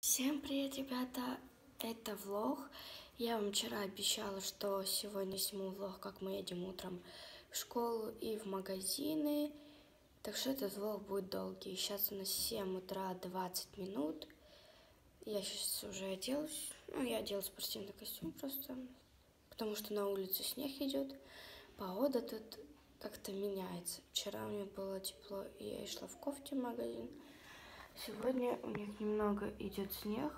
Всем привет, ребята! Это влог. Я вам вчера обещала, что сегодня сниму влог, как мы едем утром в школу и в магазины. Так что этот влог будет долгий. Сейчас у нас 7 утра 20 минут. Я сейчас уже оделась. Я одела спортивный костюм просто, потому что на улице снег идет. Погода тут как-то меняется. Вчера у меня было тепло, и я шла в кофте в магазин. Сегодня у них немного идет снег.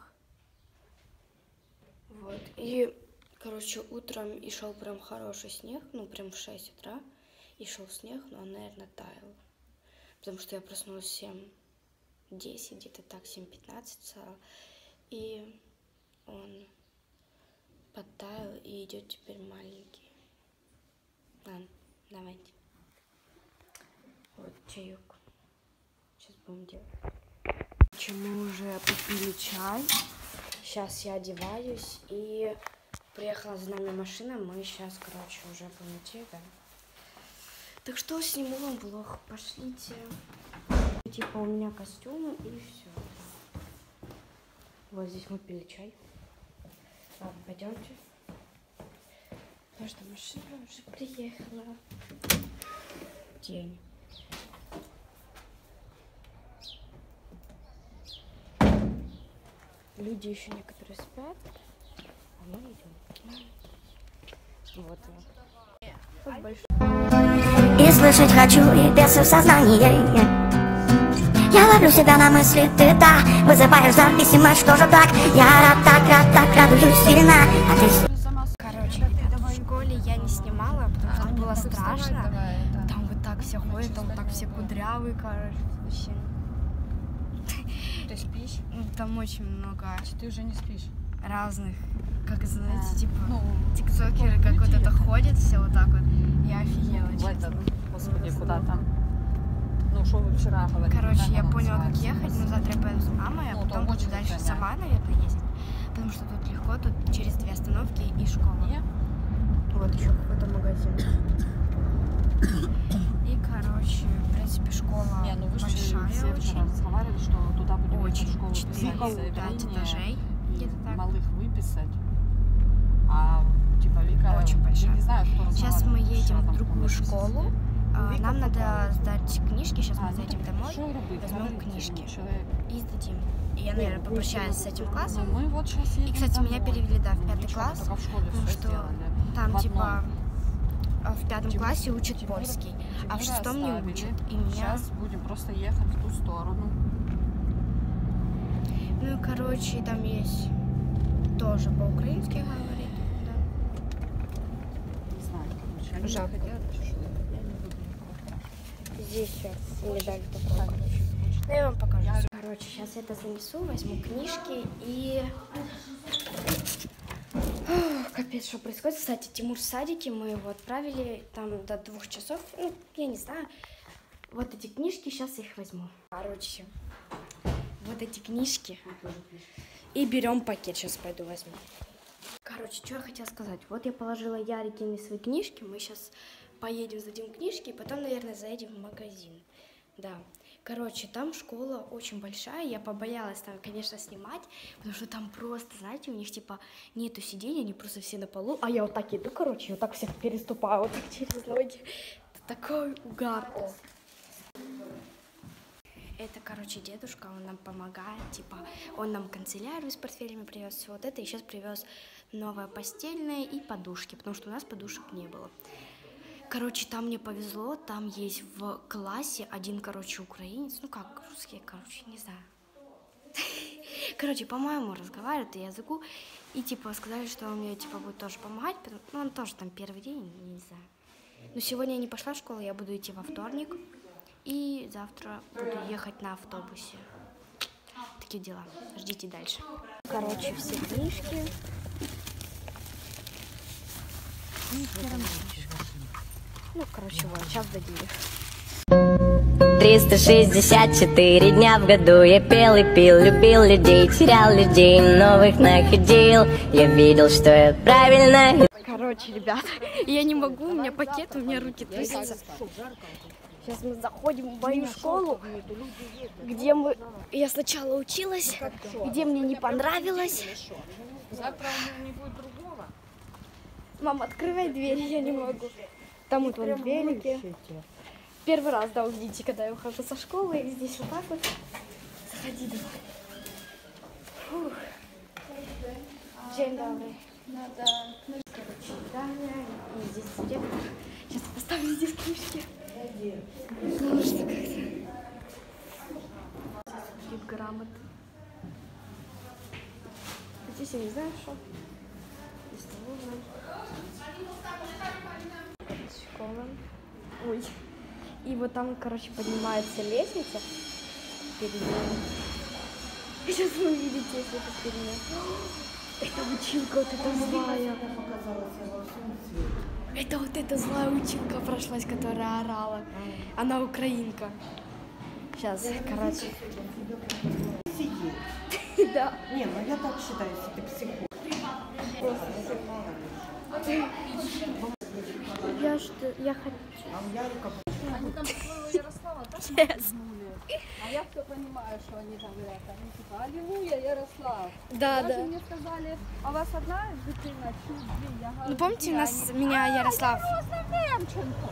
Вот. И, короче, утром и шел прям хороший снег, прям в 6 утра. И шел снег, но он, наверное, таял. Потому что я проснулась в 7:10, где-то так, 7:15 встала. И он подтаял и идет теперь маленький. Ладно, давайте. Вот чаек. Сейчас будем делать. Мы уже попили чай. Сейчас я одеваюсь, и приехала за нами машина. Мы сейчас, короче, уже будем идти, да. Так что сниму вам влог. Пошлите. Типа у меня костюм и все. Вот здесь мы пили чай. Ладно, пойдемте. Потому что машина уже приехала. День. Люди еще некоторые спят, а мы идем. Вот он. И слышать хочу, и без в сознании. Я ловлю себя на мысли, ты да, вызываешь зависимость, что же так? Я так радуюсь сильно, а ты... Короче, в школе я не снимала, потому что было страшно. Там вот так все ходят, там вот так все кудрявые, короче, вообще. Ты спишь? Там очень много. Ты уже не спишь? Разных, как знаете, типа тиктокеры, как вот это ходят, все вот так вот. Я офигела. Господи, куда там? Ну, что вы вчера говорили? Короче, я поняла, как ехать, но завтра я поеду с мамой, а потом буду дальше сама, наверное, ездить. Потому что тут легко, тут через 2 остановки и школа. Вот еще какой-то магазин. И, короче, в принципе, школа большая очень. Разговаривали, что туда будем очень. в школу 4-5 этажей. Где-то так. Малых выписать. А типа Вика, очень большая. Я не знаю, кто сейчас мы едем в другую школу. Нам надо сдать книжки. Сейчас мы зайдем домой, возьмем книжки и сдадим. И я, наверное, попрощаюсь с этим классом. И, кстати, меня перевели, да, в 5 класс, потому что там, типа, в 5 классе учат польский, а в 6 не учат. И меня... Сейчас будем просто ехать в ту сторону. Ну, короче, там есть тоже по-украински говорит, да. Не знаю, короче. Жалко. Здесь сейчас мне дали такое, короче. Ну, я вам покажу. Короче, сейчас я это занесу, возьму книжки и... Капец, что происходит. Кстати, Тимур в садике, мы его отправили там до 2 часов. Я не знаю. Вот эти книжки, сейчас их возьму. Короче, вот эти книжки. И берем пакет, сейчас пойду возьму. Короче, что я хотела сказать. Вот я положила Ярикине свои книжки. Мы сейчас поедем, сдадим книжки, и потом, наверное, заедем в магазин. Да. Короче, там школа очень большая. Я побоялась там, конечно, снимать, потому что там просто, знаете, у них типа нету сидений, они просто все на полу. А я вот так иду, короче, вот так всех переступаю, вот так через ноги. Это такой угар. Это, короче, дедушка, он нам помогает, типа, он нам канцелярию с портфелями привез, все вот это, и сейчас привез новое постельное и подушки, потому что у нас подушек не было. Короче, там мне повезло, там есть в классе один, короче, украинец, ну как русский, короче, не знаю. Короче, по-моему, разговаривает на языку, и, типа, сказали, что он мне, типа, будет тоже помогать, ну, он тоже там первый день, не знаю. Но сегодня я не пошла в школу, я буду идти во вторник. И завтра буду ехать на автобусе. Такие дела. Ждите дальше. Короче, все книжки. Ну, короче, вот, сейчас дадим их. 364 дня в году я пел и пил, любил людей, терял людей, новых находил. Я видел, что я правильно. Короче, ребята, я не могу, у меня пакет, у меня руки трясутся. Сейчас мы заходим в мою школу, где я сначала училась, где мне не понравилось. Завтра не будет другого. Мама, открывай дверь, я не могу. Там вот вон велики. Первый раз, да, увидите, когда я ухожу со школы, и здесь вот так вот. Заходи, давай. Фух. День добрый. Надо короче, читание. И здесь директор. Сейчас поставлю здесь книжки. Ну что как-то. Здесь грамоты. Здесь я не знаю, что. Здесь нужно. Школа. Ой. И вот там, короче, поднимается лестница. Перед ней. Сейчас вы увидите, если это перед ней. Это училка вот эта злая. Это вот эта злая училка прошлась, которая орала. Она украинка. Сейчас, короче. Да. Не, ну я так считаю, если ты психолог. Я хочу. А у Ярика... Они там своего Ярослава тоже нагнули. А я все понимаю, что они там говорят. Они типа, аллилуйя, Ярослав. Да, Даже да. мне сказали, а у вас одна дитина, чи дві? Я говорю, Ну помните, «Дві». у нас меня Ярослав. Немченко.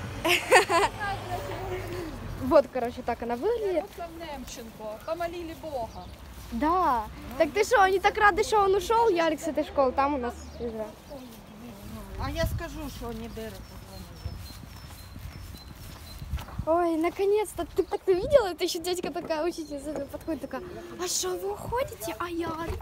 Вот, короче, так она выглядит. Ярослав Немченко. Помолили Бога. Да. Так ты что, они так рады, что он ушел, Ярик, с этой школы. Там у нас Изра. А я скажу, что они дыры. Ой, наконец-то. Ты видела? Это еще дядька такая, учительница подходит такая, а что, вы уходите? А Ярик?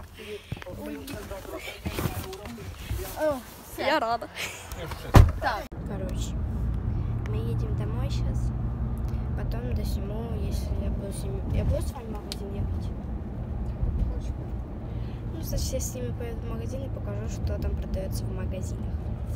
Я рада. Так. Короче, мы едем домой сейчас. Потом досниму, если я буду с ними... Я буду с вами в магазин ехать? Ну, значит, я с ними поеду в магазин и покажу, что там продается в магазинах.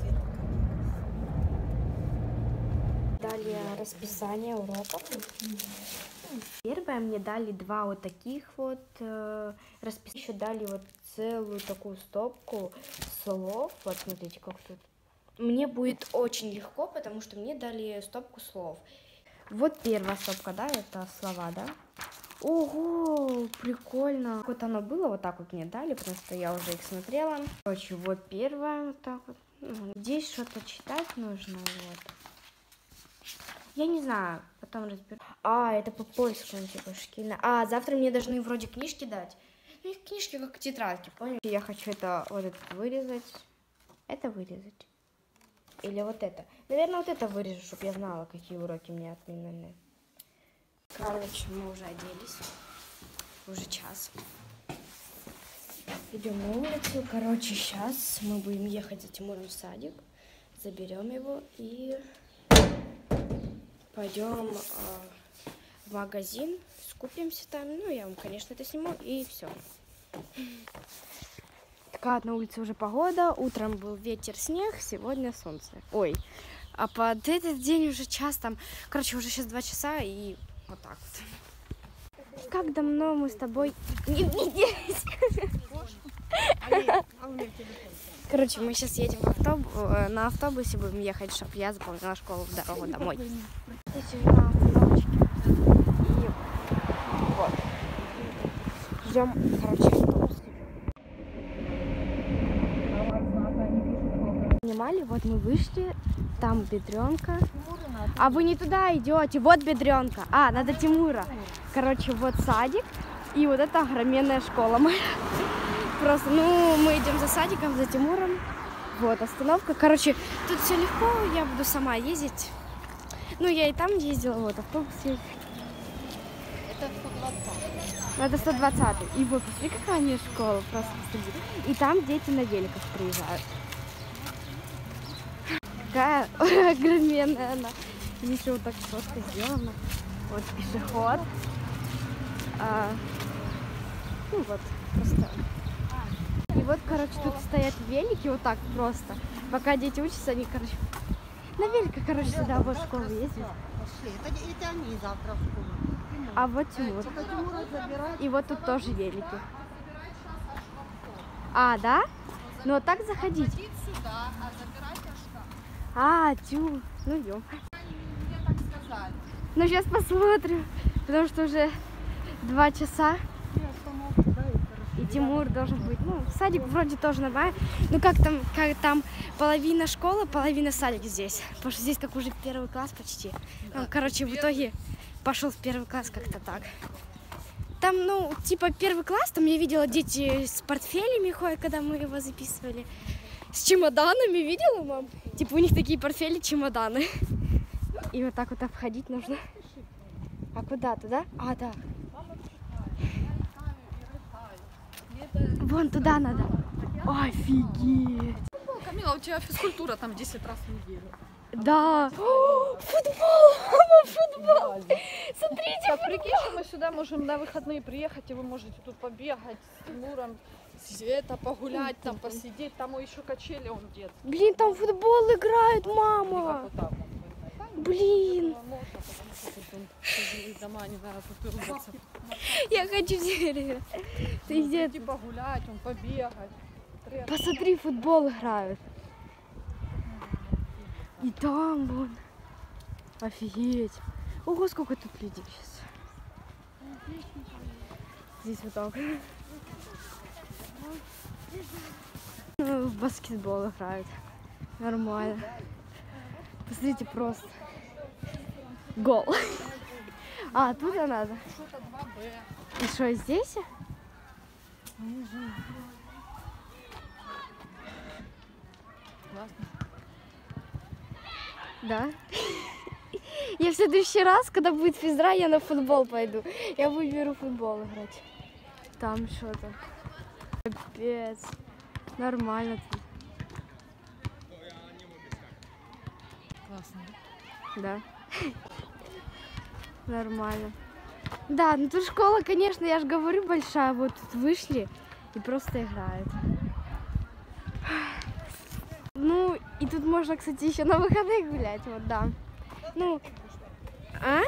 Далее расписание уроков. Первое мне дали два вот таких вот расписания. Еще дали вот целую такую стопку слов. Вот смотрите, как тут. Мне будет очень легко, потому что мне дали стопку слов. Вот первая стопка, да, это слова, да? Ого, прикольно. Вот оно было, вот так вот мне дали, потому что я уже их смотрела. Короче, вот первое, вот так вот. Здесь что-то читать нужно, вот. Я не знаю, потом разберу. А, это по польскому, типа, шкильно. А, завтра мне должны вроде книжки дать. Ну, их книжки как тетрадки, понял? Я хочу это, вот это вырезать. Это вырезать. Или вот это. Наверное, вот это вырежу, чтобы я знала, какие уроки мне отменены. Короче, мы уже оделись. Уже час. Идем на улицу. Короче, сейчас мы будем ехать за Тимуром в садик. Заберем его и пойдем в магазин. Скупимся там. Ну, я вам, конечно, это сниму. И все. Такая на улице уже погода. Утром был ветер, снег. Сегодня солнце. Ой. А под этот день уже час там. Короче, уже сейчас 2 часа и вот так вот. Как давно мы с тобой не виделись? Короче, мы сейчас едем на автобусе, будем ехать, чтобы я заполнила школу в дорогу домой. Здесь уже на остановочке. И вот. Ждем, короче, автобус. Снимали, вот мы вышли, там Бедренка. А вы не туда идете, вот Бедренка. А, надо Тимура. Короче, вот садик, и вот это огроменная школа моя. Просто, ну, мы идем за садиком, за Тимуром. Вот, остановка. Короче, тут все легко, я буду сама ездить. Ну, я и там ездила, вот, автобус ездит. Это 120. Это 120. И вот, посмотри, какая у нее школа, просто посмотри. И там дети на великах приезжают. Какая огроменная она. Здесь вот так просто сделано. Вот пешеход. Ну вот, просто. И вот, короче, тут стоят велики вот так просто. Пока дети учатся, они, короче, на великах, короче, сюда вот в школу ездят. Это они завтра в школу. А вот Тимур. Тимура забирать. И вот тут тоже велики. А, да? Ну вот так заходить. Сюда, а забирать аж там. А, тю. Ну ё. Мне так сказали. Ну, сейчас посмотрим, потому что уже 2 часа. И Тимур должен быть. Ну, садик вроде тоже нормально. Ну, как там половина школы, половина садик здесь. Потому что здесь как уже 1 класс почти. Он, короче, в итоге пошел в 1 класс как-то так. Там, ну, типа 1 класс, там я видела, дети с портфелями ходят, когда мы его записывали. С чемоданами, видела, мам? Типа у них такие портфели, чемоданы. И вот так вот обходить нужно. А куда? Туда? А, да. Вон туда надо. Офигеть. Камила, у тебя физкультура там 10 раз в неделю. Да. О, футбол! Мама, футбол! Смотрите, Так, прикинь, что мы сюда можем на выходные приехать, и вы можете тут побегать с Тимуром, погулять, там посидеть, там еще качели он дед. блин, там футбол играют, мама. Вот так вот. Блин. Можно, потому что тут жилые дома, не знаю, тут рубятся. Я хочу теперь. Ты где? Пойти погулять, он побегать. Посмотри, футбол играют. И там вон. Офигеть. Ого, сколько тут людей сейчас. Здесь вот так. Ну, в баскетбол играют. Нормально. Посмотрите, просто. Гол. А, туда надо. Что-то 2Б. И что, здесь? Классно. Да. Я в следующий раз, когда будет физра, я на футбол пойду. Я выберу футбол играть. Там что-то. Капец. Нормально тут. Классно. Да. Нормально. Да, ну тут школа, конечно, я же говорю, большая. Вот тут вышли и просто играют. Ну, и тут можно, кстати, еще на выходных гулять, вот, да. Ну, а?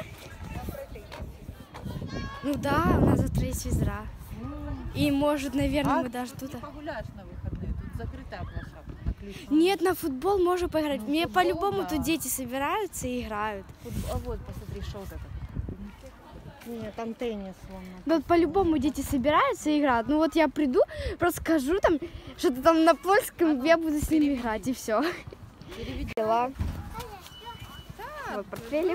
Ну да, у нас завтра есть физра. И может, наверное, мы даже тут... Ты погуляешь на выходные, тут закрытая площадка на ключ. Нет, на футбол можно поиграть. Ну, Мне футбол, по-любому да. тут дети собираются и играют. А вот, посмотри, что вот это. Нет, там теннис вон. Вот по-любому дети собираются и играют. Ну вот я приду, просто скажу там что-то там на польском, я буду с ними играть и все. Дела. Вот портфели.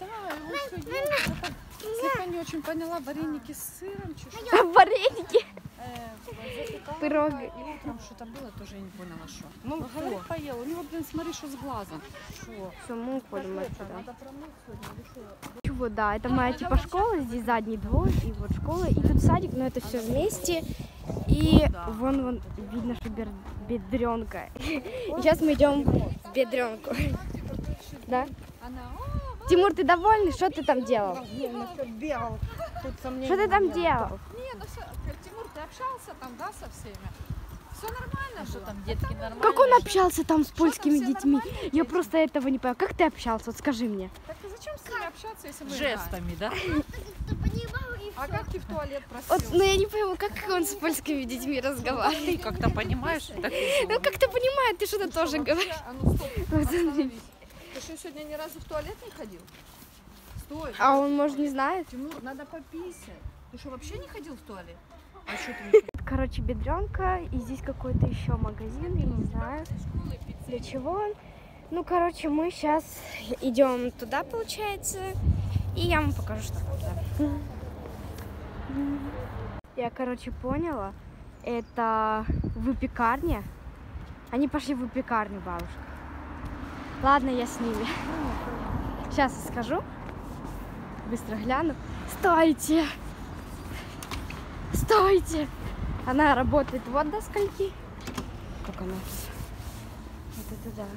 Слегка не очень поняла, вареники с сыром, чушь. Вареники. Пирог. И утром что-то было, тоже я не поняла, что. Ну, говорит, поел. У него, блин, смотри, что с глазом. Что? Все, мы уходим отсюда. Надо промыть сегодня или что? Чего, да, это моя типа школа, здесь задний двор, и вот школа, и тут садик, но это все вместе. И вон видно, что бедренка. И сейчас мы идем в бедренку. Да? Тимур, ты довольный? Что ты там делал? Бегал. Тут сомнений Что ты там нет. делал? Не, ну все, Тимур, ты общался там, да, со всеми? Все нормально, что там детки нормально? Как он общался там с польскими все детьми? нормально, Я дети? просто этого не понимаю. Как ты общался? Вот скажи мне. Так а зачем с ними общаться, если мы Жестами, да? играем? А как ты в туалет Вот, просил? ну я не пойму, как он с польскими детьми разговаривает. Ты как-то понимаешь, так и Ну как ты понимаешь, ты что-то тоже Вообще, говоришь. А ну стоп, Вот смотри. остановись. Ты что, сегодня ни разу в туалет не ходил? Стой. А он, может, не знает? Тимур, надо пописать. Ты что, вообще не ходил в туалет? А что ты не Короче, бедренка, и здесь какой-то еще магазин, я не знаю, для чего он. Ну, короче, мы сейчас идем туда, получается, и я вам покажу, что там. Я, короче, поняла, это выпекарня. Они пошли в выпекарню, бабушка. Ладно, я с ними. Сейчас я скажу. Быстро гляну. Стойте! Стойте! Она работает вот до скольки. Как она? Вот это да.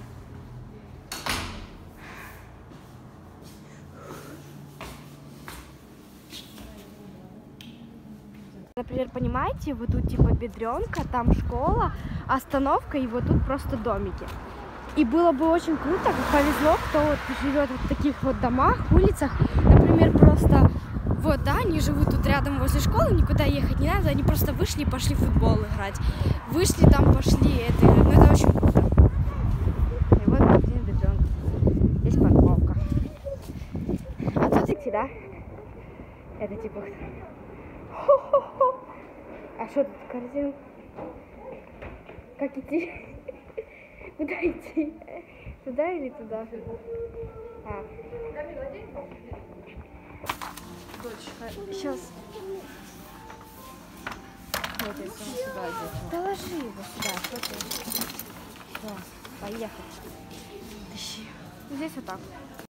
Например, понимаете, вот тут типа бедренка, там школа, остановка, и вот тут просто домики. И было бы очень круто, как повезло, кто вот живет в таких вот домах, улицах. Например, просто вот, да, они живут тут рядом возле школы, никуда ехать не надо, они просто вышли и пошли в футбол играть. Вышли там, пошли, ну это очень круто. И вот магазин бедренка. Здесь парковка. А тут Это типа... Хо-хо-хо. А что тут корзин? Как идти? Куда идти? Туда или туда? А. Сейчас. Положи его сюда. Что ты? Все, поехали. Тащи. Здесь вот так.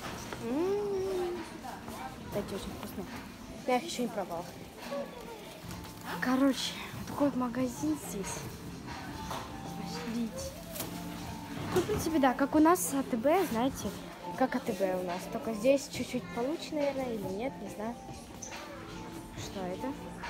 Кстати, очень вкусно. Я их еще не пробовала. Короче, такой вот магазин здесь. Пошлите. Ну, в принципе, да, как у нас АТБ, знаете, как АТБ у нас. Только здесь чуть-чуть получше, наверное, или нет, не знаю. Что это?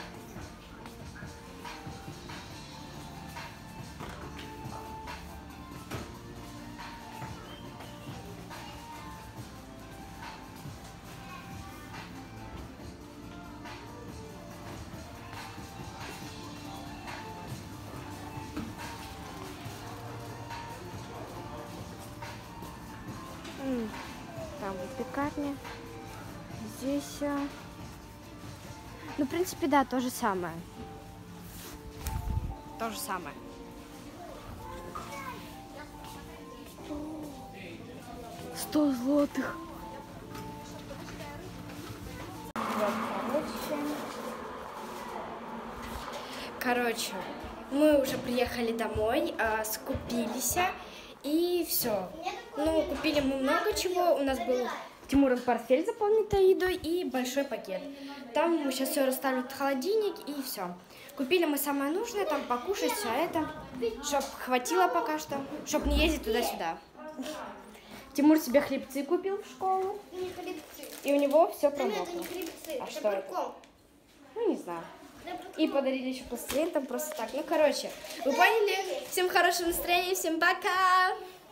Там вот пекарня. Здесь... Ну, в принципе, да, то же самое. То же самое. $100 злотых. Короче, мы уже приехали домой, скупились и все. Ну, купили мы много чего. У нас был Тимуров портфель заполненный едой и большой пакет. Там мы сейчас все расставим в холодильник и все. Купили мы самое нужное, там покушать, все это, чтоб хватило пока что, чтоб не ездить туда-сюда. Тимур себе хлебцы купил в школу. Не хлебцы. И у него все Это промокло. не хлебцы, А это что это? прикол. Ну, не знаю. Это прикол. И подарили еще пластилин там просто так. Ну, короче, вы поняли? Всем хорошего настроения, всем пока!